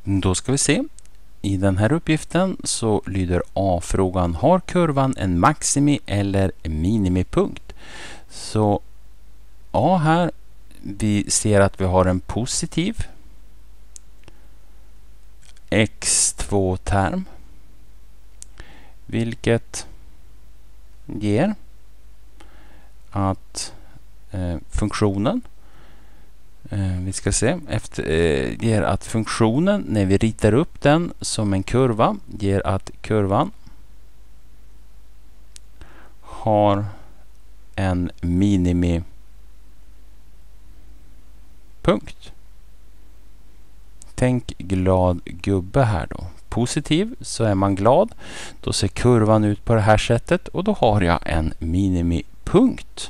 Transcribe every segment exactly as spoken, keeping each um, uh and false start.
Då ska vi se. I den här uppgiften så lyder A-frågan: har kurvan en maximi- eller minimipunkt? Så A här, vi ser att vi har en positiv x två-term, vilket ger att eh, funktionen eh, vi ska se efter, eh, ger att funktionen när vi ritar upp den som en kurva ger att kurvan har en minimipunkt. Tänk glad gubbe här då. Positiv så är man glad. Då ser kurvan ut på det här sättet och då har jag en minimipunkt.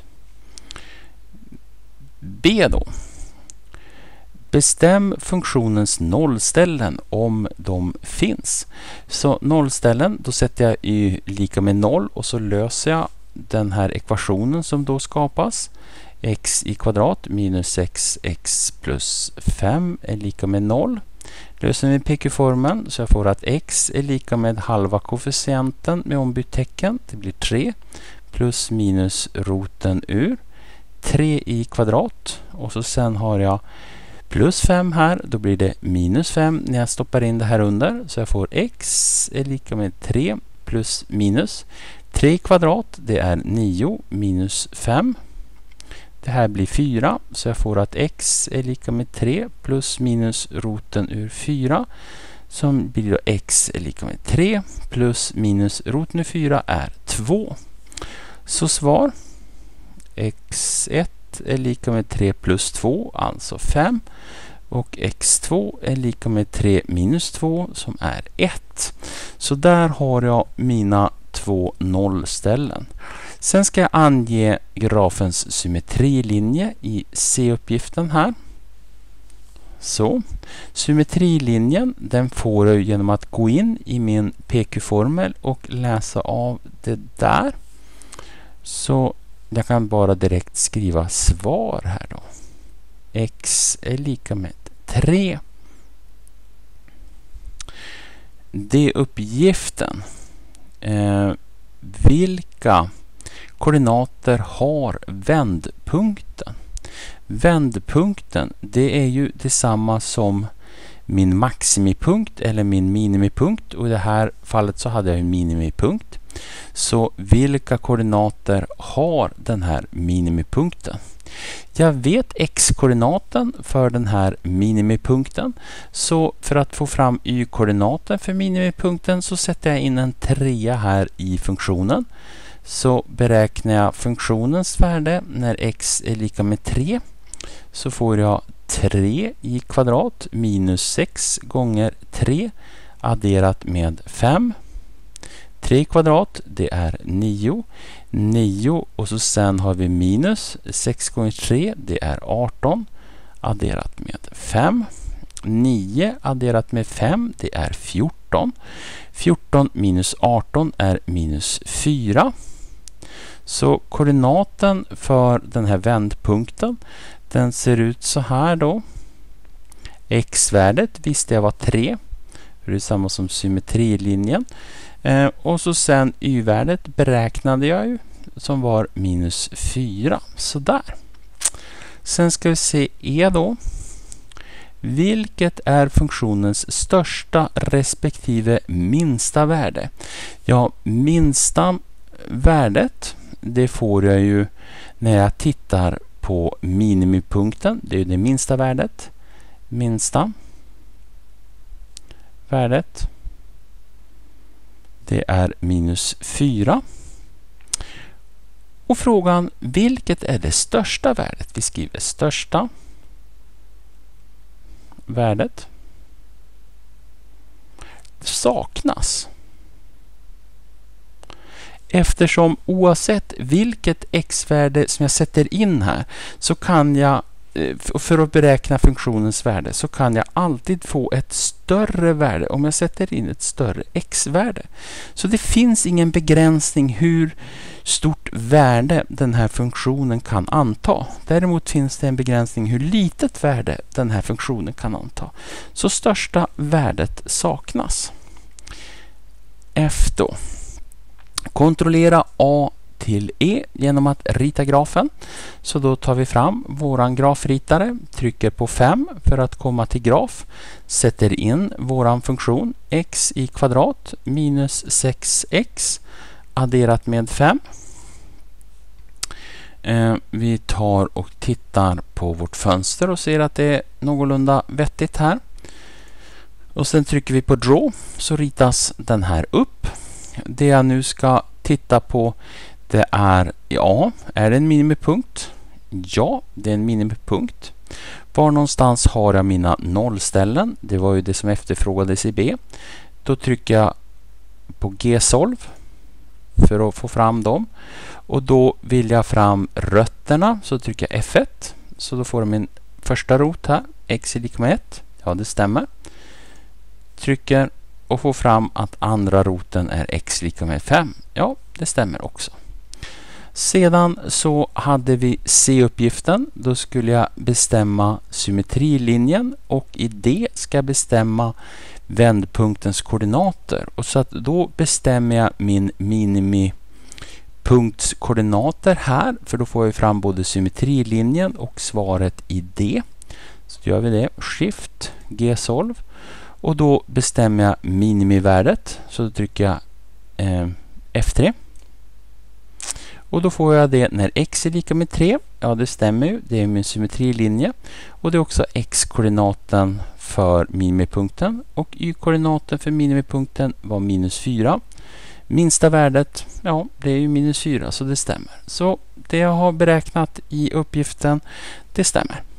B då. Bestäm funktionens nollställen om de finns. Så nollställen, då sätter jag y lika med noll och så löser jag den här ekvationen som då skapas. X i kvadrat minus sex x plus fem är lika med noll. Löser vi P Q-formeln så jag får att x är lika med halva koefficienten med ombytt tecken. Det blir tre plus minus roten ur tre i kvadrat. Och så sen har jag plus fem här. Då blir det minus fem när jag stoppar in det här under. Så jag får x är lika med tre plus minus tre i kvadrat. Det är nio minus fem. Det här blir fyra, så jag får att x är lika med tre plus minus roten ur fyra, som blir då x är lika med tre plus minus roten ur fyra är två. Så svar x ett är lika med tre plus två, alltså fem. Och x två är lika med tre minus två som är ett. Så där har jag mina två nollställen. Sen ska jag ange grafens symmetrilinje i C-uppgiften här. Så, symmetrilinjen den får jag genom att gå in i min P Q-formel och läsa av det där. Så jag kan bara direkt skriva svar här då. X är lika med tre. D-uppgiften. Eh, vilka koordinater har vändpunkten? Vändpunkten, det är ju detsamma som min maximipunkt eller min minimipunkt, och i det här fallet så hade jag en minimipunkt. Så vilka koordinater har den här minimipunkten? Jag vet x-koordinaten för den här minimipunkten, så för att få fram y-koordinaten för minimipunkten så sätter jag in en trea här i funktionen. Så beräknar jag funktionens värde när x är lika med tre, så får jag tre i kvadrat minus sex gånger tre adderat med fem. tre i kvadrat, det är nio. nio och så sen har vi minus sex gånger tre, det är arton. Adderat med fem. nio adderat med fem, det är fjorton. fjorton minus arton är minus fyra. Så koordinaten för den här vändpunkten, den ser ut så här då. X-värdet visste jag var tre. Det är samma som symmetrilinjen. Eh, och så sen y-värdet beräknade jag ju som var minus fyra. Så där. Sen ska vi se e då. Vilket är funktionens största respektive minsta värde? Ja, minsta värdet, det får jag ju när jag tittar på minimipunkten. Det är det minsta värdet. Minsta värdet, det är minus fyra. Och frågan, vilket är det största värdet? Vi skriver största värdet. Det saknas. Eftersom oavsett vilket x-värde som jag sätter in här så kan jag för att beräkna funktionens värde så kan jag alltid få ett större värde om jag sätter in ett större x-värde. Så det finns ingen begränsning hur stort värde den här funktionen kan anta. Däremot finns det en begränsning hur litet värde den här funktionen kan anta. Så största värdet saknas. F då. Kontrollera A till E genom att rita grafen. Så då tar vi fram våran grafritare, trycker på fem för att komma till graf, sätter in våran funktion x i kvadrat minus sex x adderat med fem. Eh, vi tar och tittar på vårt fönster och ser att det är någorlunda vettigt här. Och sen trycker vi på draw så ritas den här upp. Det jag nu ska titta på det är, ja, är det en minimipunkt? Ja, det är en minimipunkt. Var någonstans har jag mina nollställen? Det var ju det som efterfrågades i B. Då trycker jag på G-solve för att få fram dem. Och då vill jag fram rötterna, så trycker jag F ett. Så då får jag min första rot här, x är lika med ett. Ja, det stämmer. Trycker och får fram att andra roten är x lika med fem. Ja, det stämmer också. Sedan så hade vi C-uppgiften. Då skulle jag bestämma symmetrilinjen och i D ska jag bestämma vändpunktens koordinater. Och så att då bestämmer jag min minimipunktskoordinater här, för då får jag fram både symmetrilinjen och svaret i D. Så gör vi det. Shift G-solve. Och då bestämmer jag minimivärdet. Så då trycker jag eh, F tre. Och då får jag det när x är lika med tre. Ja, det stämmer ju. Det är min symmetrilinje. Och det är också x-koordinaten för minimipunkten. Och y-koordinaten för minimipunkten var minus fyra. Minsta värdet, ja, det är ju minus fyra, så det stämmer. Så det jag har beräknat i uppgiften, det stämmer.